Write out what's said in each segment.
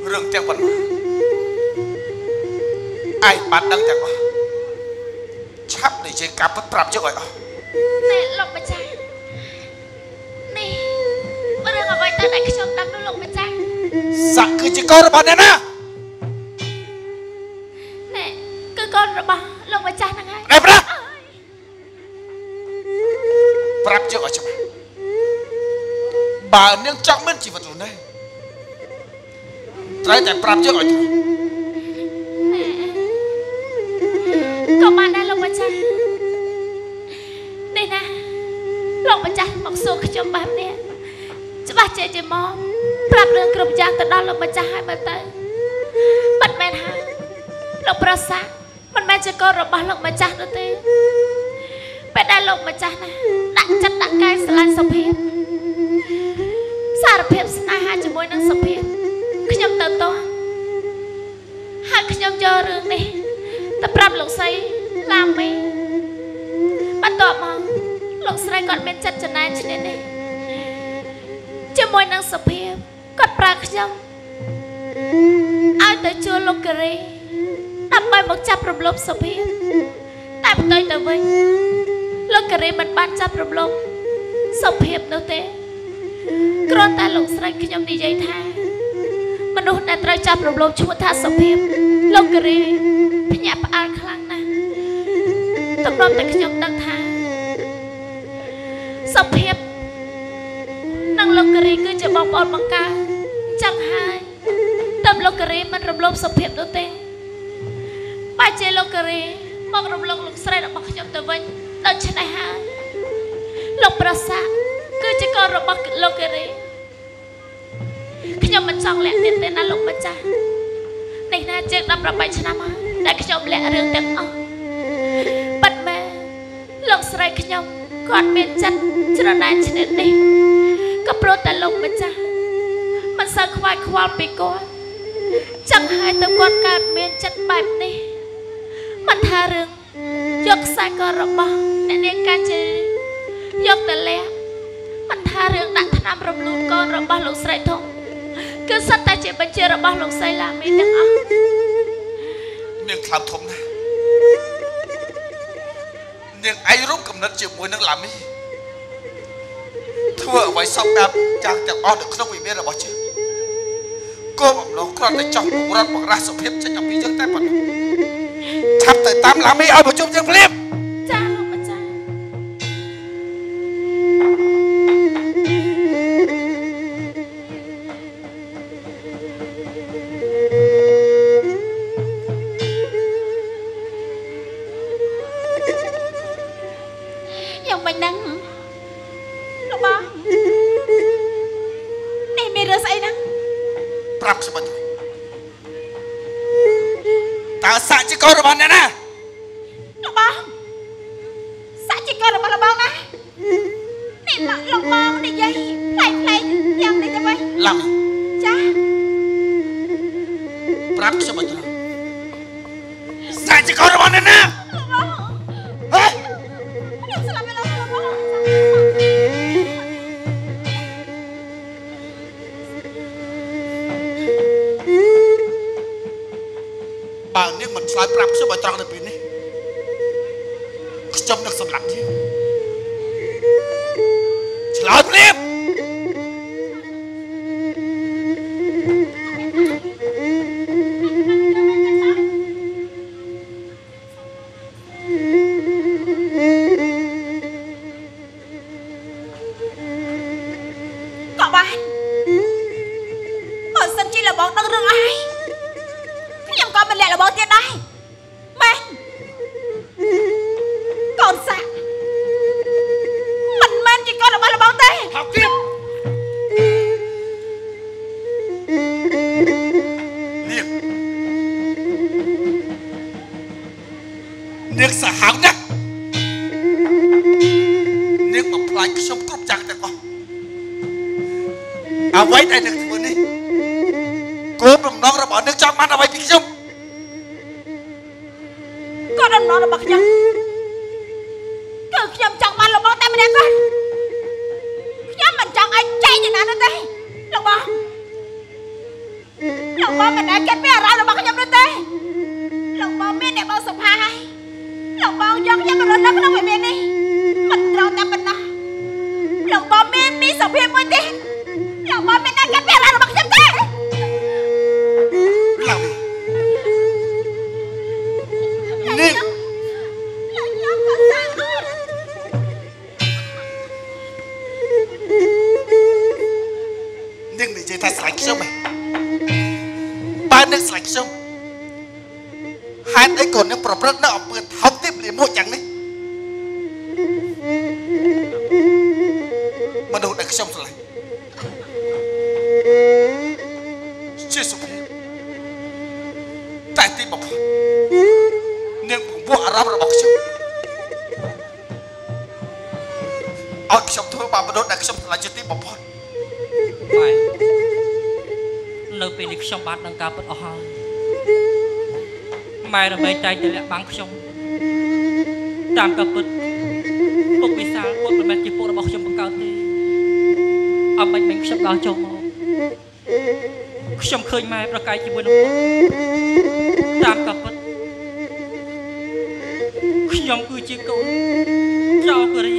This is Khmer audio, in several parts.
រឿងទាំងប៉ុណ្ណោះឯងបានដឹងទាំងអស់ឆាប់និយាយការពិតប្រាប់យើងឲ្យអស់ណែលោកម្ចាស់នេះរឿងអ្វីទៅដែលខ្ញុំដឹងនោះលោកម្ចាស់សាក់គឺជាកូនរបស់អ្នកណាណែគឺកូនរបស់លោកម្ចាស់ហ្នឹងហើយណែប្រាប់យើងឲ្យច្បាស់បើនាងចង់មានជីវិតរស់នៅត្រូវតែប្រាប់យើងឲ្យច្បាស់ក៏បានដែរលោកម្ចាស់នេះណាលោកម្ចាស់មកសួរខ្ញុំបែបនេះច្បាស់ជាមកប្រាប់រឿងគ្រប់យ៉ាងទៅដល់លោកម្ចាស់ហើយមើលទៅមិនមែនហើយលោកប្រសាមិនមែនជាកូនរបស់លោកម្ចាស់នោះទេពេលដែលលោកម្ចាស់ណាដាក់ចិត្តដាក់កាយស្រឡាញ់សុភាពសារភាពស្នេហាជាមួយនឹងសុភាពខ្ញុំទៅតោះហើយខ្ញុំយករឿងនេះទៅប្រាប់លោកស្រីឡាមីបន្ទាប់មកលោកស្រីគាត់មានចិត្តចំណាយឈ្នះនេះជាមួយនឹងសុភាពគាត់ប្រាប់ខ្ញុំឲ្យទៅជួលលោកការីដើម្បីមកចាប់រំលោភសុភាពតែផ្ទុយទៅវិញលោកការីមិនបានចាប់រំលោភសុភាពនោះទេគ្រាន់តែលោកស្រីខ្ញុំនិយាយថាមនុស្សដែលត្រូវចាប់រំលោភឈ្មោះថាសុភាពលោកការីភ្ញាក់ផ្អើលខ្លាំងណាស់ទំនំតែខ្ញុំដឹងថាសុភាពនិងលោកការីគឺជាបងប្អូនបង្កើតចឹងហើយតែលោកការីមិនរំលោភសុភាពនោះទេបើជាលោកការីមករំលងលោកស្រីរបស់ខ្ញុំទៅវិញដូច្នេះហើយលោកប្រសាគឺជាកូនរបស់លោកការីខ្ញុំមិនចង់លាក់ទៀតទេណាលោកម្ចាស់នេះណាជាង18ឆ្នាំហើយដែលខ្ញុំលាក់រឿងទាំងអស់ប៉ិតមែនលោកស្រីខ្ញុំគាត់មានចិត្តច្រណែនឈ្នះនេះក៏ព្រោះតែលោកម្ចាស់មិនសូវខ្វាយខ្វល់ពីគាត់ចឹងហើយទៅគាត់កើតមានចិត្តបែបនេះមិនថារឿងយកខ្សែករបស់អ្នកនាងកាជេយកទៅលាក់មិនថារឿងដាក់ថ្នាំរំលូនកូនរបស់លោកស្រីធំគឺសិតតែជាបញ្ជារបស់លោកស្រីឡាមីទាំងអស់នាងខ្លាំងធំណាស់នាងឯងរួមកំណត់ជាមួយនឹងឡាមីធ្វើអ្វីសពបែបយ៉ាងទាំងអស់នៅក្នុងវិមានរបស់យើងគោលបំណងគ្រាន់តែចង់ពង្រត់បង្រាស់សុភាពចេញអំពីយើងតែប៉ុណ្ណោះឆាប់ទៅតាមឡាមីឲ្យប្រជុំយើងភ្លាមចាលោកម្ចាស់យ៉ាងមិនដឹងលោកបងនេះមានរឿងស្អីហ្នឹងប្រាប់ខ្ញុំទៅតើសាក់ជាកូនរបស់អ្នកណាលោកបងសាក់ជាកូនរបស់លោកបងណានេះលោកបងនិយាយផ្លែកយ៉ាងនេះទៅវិញឡាំចាប្រាប់ខ្ញុំទៅសាក់ជាកូនរបស់អ្នកណាហេខ្ញុំស្លាប់ទៅលោកបងបើនាងមិនឆ្លើយប្រាប់ខ្ញុំឲ្យត្រង់នៅពេលនេះខ្ញុំនឹងសម្លាប់នាងឆ្លើយភ្លាមក៏បានបើសិនជាលោកបងដឹងរឿងអីខ្ញុំក៏មិនលាក់លោកបងទៀតដែរមែនកូនសាក់មិនមែនជាកូនរបស់លោកបងទេហៅទៀតនាងសាហាវណាស់នាងបំផ្លាញខ្ញុំគ្រប់យ៉ាងទាំងអស់អ្វីដែលនាងធ្វើនេះគោលបំណងរបស់នាងចង់បានអ្វីពីខ្ញុំក៏ដំណងរបស់ខ្ញុំគឺខ្ញុំចង់បានលោកបងតែម្នាក់គាត់ខ្ញុំមិនចង់ឲ្យចែកយ៉ាងណានោះទេលោកបងសភាពមួយទេលោកបងមានតែកាត់ពេលរបស់ខ្ញុំទេឡាមីនេះខ្ញុំក៏សាក់អូននឹងនិយាយថាស្រឡាញ់ខ្ញុំហ៎បើនឹងស្រឡាញ់ខ្ញុំហេតុអីក៏នឹងប្រព្រឹត្តនៅអំពើថោកទាបលាមកយ៉ាងនេះមនុស្សដែលខ្ញុំស្រឡាញ់ជាសុភាពតែទីបំផុតនាងពង្រួមអារម្មណ៍របស់ខ្ញុំអត់ខ្ញុំធ្វើបាបមនុស្សដែលខ្ញុំស្រឡាញ់ជាទីបំផុតបាទនៅពេលនេះខ្ញុំបានដឹងការពិតអស់ហើយម៉ែរមែងតែលាក់បាំងខ្ញុំតាមការពិតពុកវិសាលពុកមិនមែនជាពុករបស់ខ្ញុំបង្កើតទេអត់បាញ់មិញខ្ញុំដល់ចុះមកខ្ញុំឃើញម៉ែប្រកែកជាមួយនឹងពុកតាមការពិតខ្ញុំគឺជាកូនចៅកូរី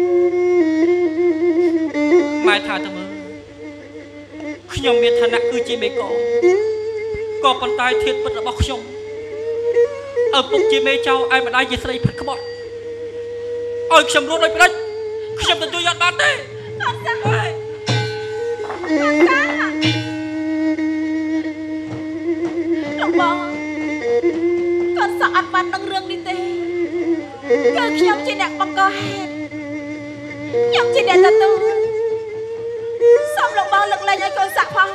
ម៉ែថាទៅមើលខ្ញុំមានឋានៈគឺជាមេកងក៏ប៉ុន្តែធាតុពិតរបស់ខ្ញុំឪពុកជាមេចៅឯម្ដាយជាស្រីផិតក្បត់ឲ្យខ្ញុំរត់ដោយផ្ដាច់ខ្ញុំទទួលយកបានទេអត់ទេលោកបងគាត់សក់អត់បានដឹងរឿងនេះទេគឺខ្ញុំជាអ្នកបង្កហេតុខ្ញុំជាអ្នកទទួលសូមលោកបងលើកលែងឲ្យកូនសាក់ផង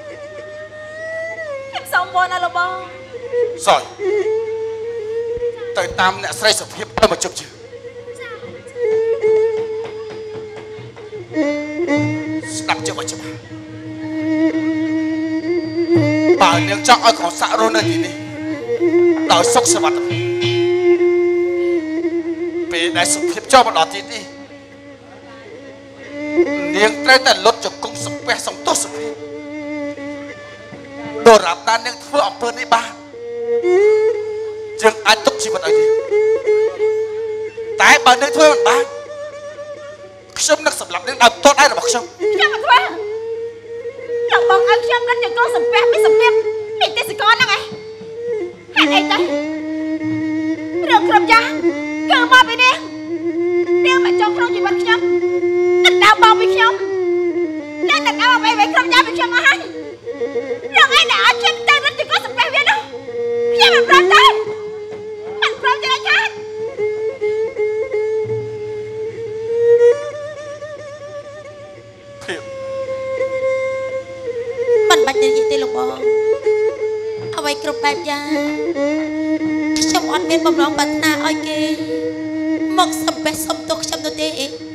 ខ្ញុំសូមវល់ណាលោកបងសយទៅតាមអ្នកស្រីសុភាពទៅមកជប់ជឿស្ដាប់ជើងមកច្បាស់បើនាងចង់ឲ្យកូនសាក់រស់នៅទីនេះដោយសុខសប្បាយពេលដែលសុភាពចូលមកដល់ទីនេះនាងត្រូវតែលុតជង្គង់សំពះសំទោសសុភាពដរាបណានាងធ្វើអំពើនេះបានយើងអាចទុកជីវិតឲ្យនាងតែបើនាងធ្វើមិនបានខ្ញុំនឹងសម្លាប់នាងដោយផ្ទាល់ដៃរបស់ខ្ញុំមិនធ្វើលោកបងឲ្យខ្ញុំលុតជង្គង់សំពះពីសំពះពីទេសកលហ្នឹងឯងហេតុអីទៅរឿងគ្រប់យ៉ាងគឺមកពីនាងមកចង់ក្នុងជីវិតខ្ញុំនឹងដើរបងពីខ្ញុំនឹងដើរអ្វីគ្រប់យ៉ាងពីខ្ញុំមកហើយរឿងអីដែលឲ្យខ្ញុំទៅរត់ជង្គង់សំពះវានោះខ្ញុំមិនព្រមទេមិនព្រមទេខាតភាពមិនបាច់និយាយទេលោកបងអ្វីគ្រប់បែបយ៉ាងខ្ញុំអត់មានបំណងប្រាថ្នាឲ្យគេមកសំពះសុំទោសខ្ញុំនោះទេ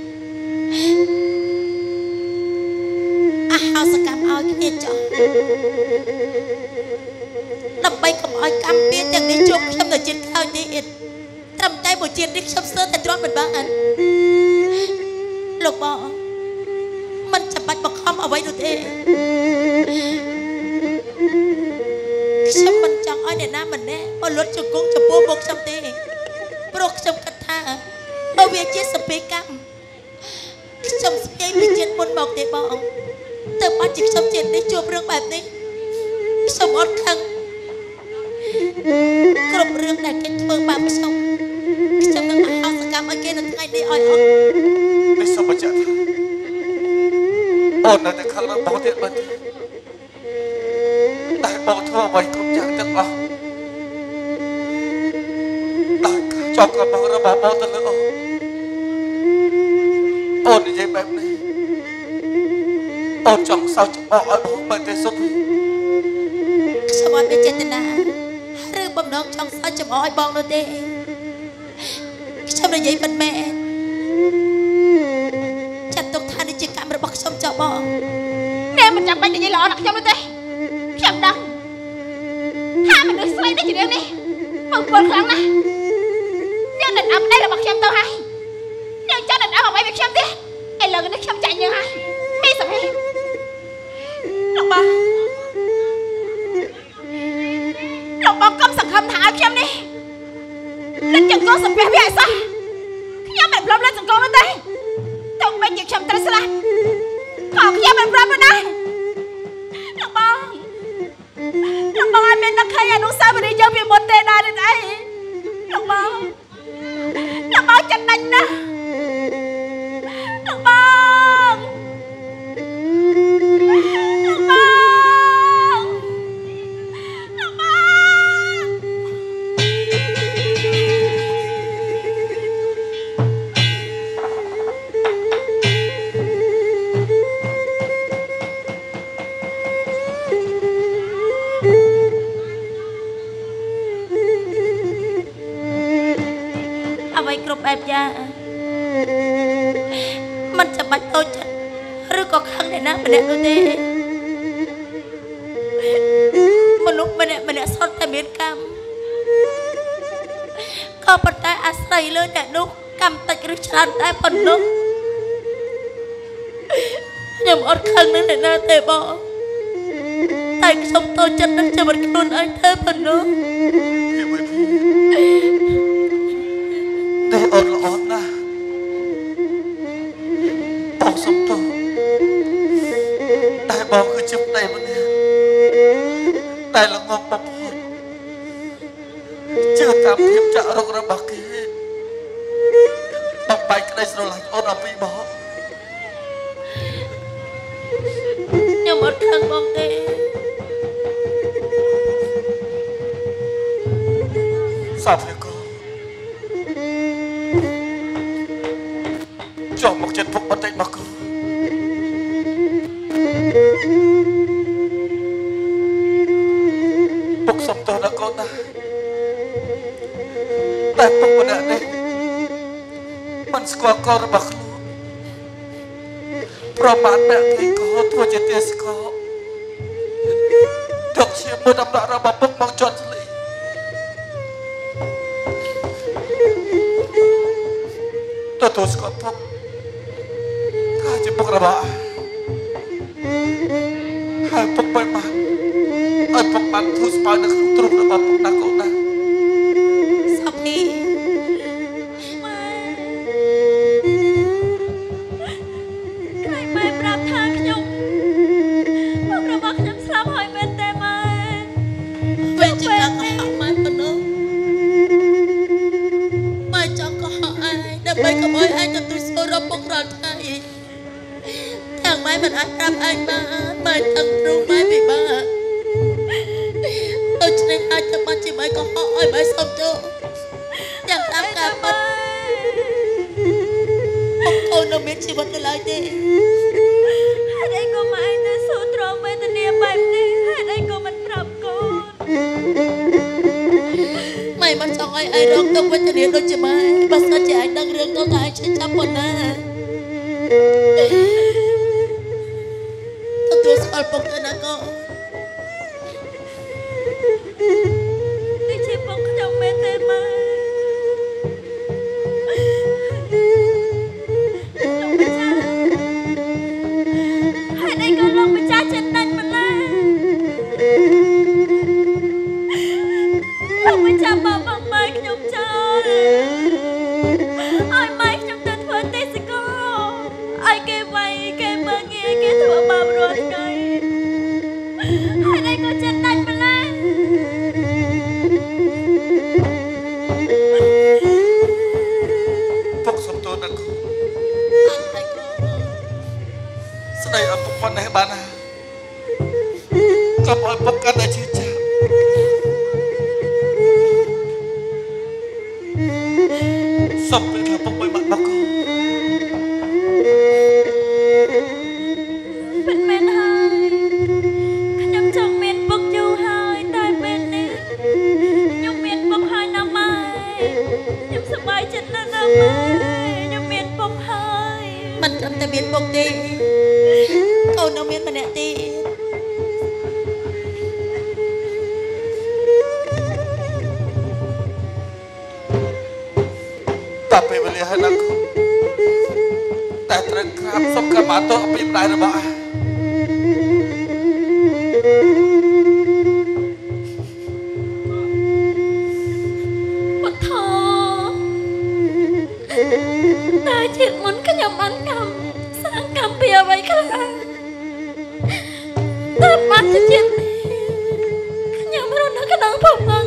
អហោសកម្មឲ្យគ្នាចោះដើម្បីកុំឲ្យកម្មពៀទាំងនេះជួបខ្ញុំនៅជាតិក្រោយទៀតត្រឹមតែមួយជាតិនេះខ្ញុំស្ទើរតែទ្រាំមិនបានលោកបងមិនចាំបាច់បង្ខំអ្វីនោះទេខ្ញុំមិនចង់ឲ្យអ្នកណាម្នាក់មកលុតជង្គង់ចំពោះមុខខ្ញុំទេព្រោះខ្ញុំគិតថាវាជាសពេកម្មខ្ញុំស្ពាយពីជាតិមុនមកទេបងទៅបាត់ជាខ្ញុំជាតិនេះជួបរឿងបែបនេះខ្ញុំអត់ខឹងគ្រប់រឿងដែលគេធ្វើបាបខ្ញុំនឹងអហោសកម្មឲ្យគេនៅថ្ងៃនេះឲ្យអស់នេះសូមបញ្ជាក់ថាអូននៅតែខឹងដល់បងទៀតបើតែបងធ្វើអ្វីគ្រប់យ៉ាងទាំងអស់ដោយចង់របស់របស់បងទៅលើអូននិយាយបែបនេះអូនចង់សោកច្បោកឲ្យបងបើតែសុខខ្ញុំអត់មានចេតនាឬបំណងចង់សោកច្បោកឲ្យបងនោះទេខ្ញុំនិយាយមិនមែនចាត់ទុកថានេះជាកម្មរបស់ខ្ញុំចោះបងអ្នកមិនចាំបាច់និយាយល្អដល់ខ្ញុំនោះទេខ្ញុំដឹងថាមនុស្សស្រីនេះជារឿងនេះបងប្អូនខ្លាំងណាស់អ្នកនឹងអាប់ដេតរបស់ខ្ញុំទៅហើយអ្នកចង់នឹងអាប់អ្វីពីខ្ញុំទេឥឡូវនេះខ្ញុំចាញ់យើងហើយមីសមីលោកបងកុំសង្ឃឹមថាឲ្យខ្ញុំនេះលិចចង្គង់សំពះវាឲ្យសោះខ្ញុំមិនព្រមលិចចង្គង់នោះទេទោះបីជាខ្ញុំត្រូវស្លាប់ថាមិនយកពីមុនទេដែរនេះអីលោកបងចិត្តដាច់ណាស់លោកបងបែបយ៉ាងมันจะបាច់តូចចិត្តឬក៏ខឹងអ្នកណាម្នាក់នោះទេមនុស្សម្នាក់សុទ្ធតែមានកម្មក៏ប៉ុន្តែអាស្រ័យលើអ្នកនោះកម្មតិចឬច្រើនតែប៉ុណ្ណោះខ្ញុំអត់ខឹងនឹងអ្នកណាទេបងតែខ្ញុំតូចចិត្តនឹងជីវិតខ្លួនឯងទៅប៉ុណ្ណោះតែអត់ល្អណាស់បងសុំទោសតែបងគឺជាប្តីម្នាក់តែល្ងងបំផុតជឿតាមភាពចាក់រុករបស់គេបំបែកក្តីស្រឡាញ់អូនអំពីបងខ្ញុំអត់ខឹងបងទេសាប់នេះចុះមកចិត្តពុកបន្តិចមកគូពុកសំទោសដល់កូនណាតែពុកម្នាក់នេះមិនស្គាល់កូនរបស់ខ្លួនប្រមាថអ្នកគេក៏ធ្វើជាទាស្គរទុកជាមួយដំណាក់របស់ពុកមកជន់ស្លីទទួលស្គាល់ពុកជាពុករបស់ហើយពុកបែបបានឲ្យពុកបានធ្វើស្បើនៅក្នុងទ្រុងរបស់ពុកណាកូនណាសុភីម៉ែប្រាប់ថាខ្ញុំពុករបស់ខ្ញុំស្លាប់ហើយមែនទេម៉ែពេលជាការកុហកម៉ែប៉ុណ្ណោះម៉ែចង់កុហកឯងដើម្បីកុំឲ្យឯងទទួលស្គាល់របស់ពុករាល់ថ្ងៃទាំងម៉ែមិនអាចប្រាប់ឯងបានម៉ែទាំងព្រោះម៉ែពិបាកដូច្នេះអាចទៅបាត់ជាម៉ែកុហកឲ្យម៉ែសុំទោសយ៉ាងតាមការពិតកូននៅមានជីវិតនៅឡើយទេហេតុអីក៏ម៉ែទៅស៊ូទ្រាំវេទនាបែបនេះហេតុអីក៏មិនប្រាប់កូនម៉ែមិនចង់ឲ្យឯងរងទុក្ខវេទនាដូចជាម៉ែបើសិនជាឯងដឹងរឿងទៅតែឯងឈឺចាប់ប៉ុណ្ណាទទួលស្គាល់ពុកទៅណាកូននេះជាពុកខ្ញុំមែនទេម៉ែលោកម្ចាស់ហេតុអីក៏លោកម្ចាស់ចិត្តដាច់ម្ល៉េះលោកម្ចាស់បបងម៉ែខ្ញុំចោលឲ្យម៉ែខ្ញុំទៅធ្វើទេសកោឲ្យគេវាយគេមើងងាយគេធ្វើបាបរាល់ថ្ងៃហើយឯងក៏ចិត្តដាច់ម្ល៉េះពុកសំទោសណាកូនស្ដីឲ្យពុកប៉ុណ្ណេះបានណាកុំឲ្យពុកកាន់តែឈឺចាប់សុំពេលថាពុកមិនបាត់មកកូនមិនមែនហើយខ្ញុំចង់មានពុកយូរហើយតែពេលនេះខ្ញុំមានពុកហើយណាម៉ែខ្ញុំសប្បាយចិត្តណាស់ណាម៉ែខ្ញុំមានពុកហើយមិនត្រឹមតែមានពុកទេកូននៅមានម្នាក់ទៀតតែពេលវេលាហើយណាកូនតែត្រូវក្រាបសុំកម្មទោសពីម្ដាយរបស់ពុទ្ធតែជាតិមុនខ្ញុំបានកម្មសាងកម្មពីអ្វីខ្លះតែបាត់ជាតិខ្ញុំរស់នៅក្នុងភពង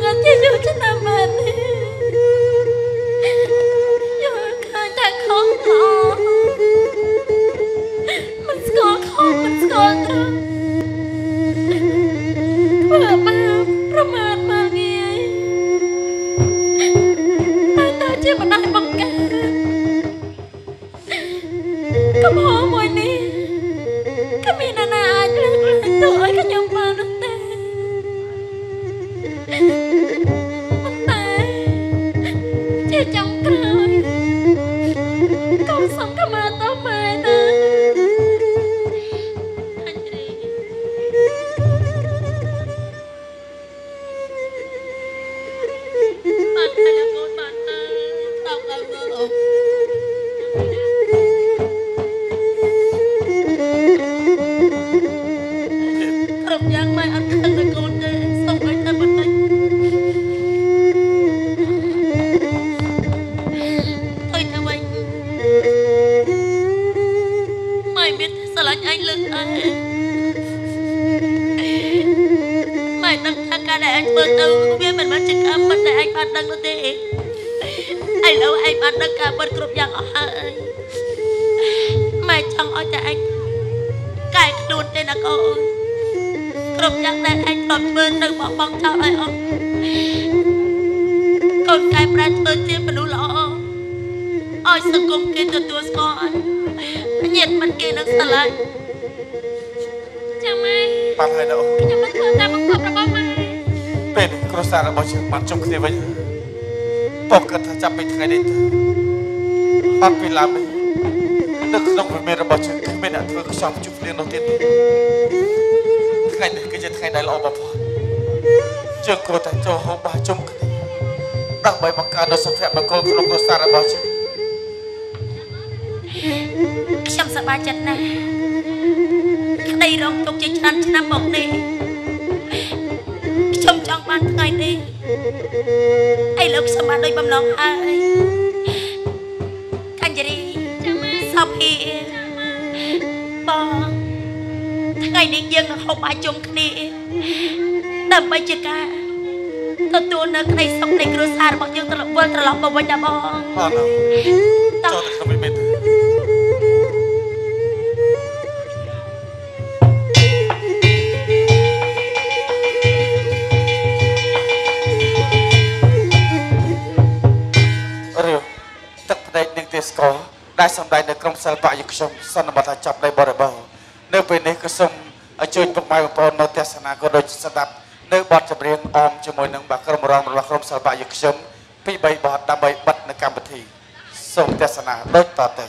គ្រប់យ៉ាងម៉ែអត់ខឹងនឹងកូនទេសូមឲ្យតែបន្តិចអើយថាវិញម៉ែមានតែស្រឡាញ់អញលើកឯងម៉ែដឹងថាការដែលអញធ្វើទៅវាមិនមែនជាការពិតដែលអញបានដឹងនោះទេឥឡូវឯងបានដឹងការពិតគ្រប់យ៉ាងអស់ហើយម៉ែចង់ឲ្យតែឯងកែខ្លួនទេណាកូនគ្រប់យ៉ាងដែលឯងធ្លាប់ធ្វើទៅបងចោលឲ្យអស់កូនកែប្រែធ្វើជាមនុស្សល្អឲ្យសង្គមគេទទួលស្គាល់ញាតិមិនគេនឹងស្រឡាញ់ចាំម៉ែបានហើយណាអូនខ្ញុំមិនធ្វើតាមបង្គាប់របស់ម៉ែពេលគ្រួសាររបស់យើងបានជុំគ្នាវិញបងគិតថាចាប់ពីថ្ងៃនេះទៅអត់ពីឡើយនៅក្នុងវិមានរបស់យើងគ្មានអ្នកធ្វើខ្ចប់ជួបគ្នានោះទៀតថ្ងៃនេះគឺជាថ្ងៃដែលល្អបំផុតយើងគួរតែចូលហូបបាយជុំគ្នាដើម្បីបង្កើននូវសុភមង្គលក្នុងគ្រួសាររបស់យើងខ្ញុំសប្បាយចិត្តណាស់ក្តីរងទុកជាច្រើនឆ្នាំមកនេះខ្ញុំចង់បានថ្ងៃនេះឥឡូវខ្ញុំបានដូចបំណងហើយកញ្ជរីសុភីបងថ្ងៃនេះយើងនឹងហូបបាយជុំគ្នាដើម្បីជាការទទួលនៅក្តីសុខនៃគ្រួសាររបស់យើងត្រឡប់មកវិញណាបងបាទចូលទៅក្នុងវិមានស្គរដែលសម្ដែងនៅក្រុមសិល្បៈយុខ្ញុំសន្មតថាចាប់ដៃបរិបោនៅពេលនេះក៏សូមអញ្ជើញពុកម៉ែបងប្អូននៅទស្សនាក៏ដូចស្ដាប់នៅបទចម្រៀងអមជាមួយនឹងបាក្រុមរងរបស់ក្រុមសិល្បៈយុខ្ញុំពី3បទដើម្បីបិទនៅកម្មវិធីសូមទស្សនាដូចតទៅ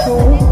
ជួ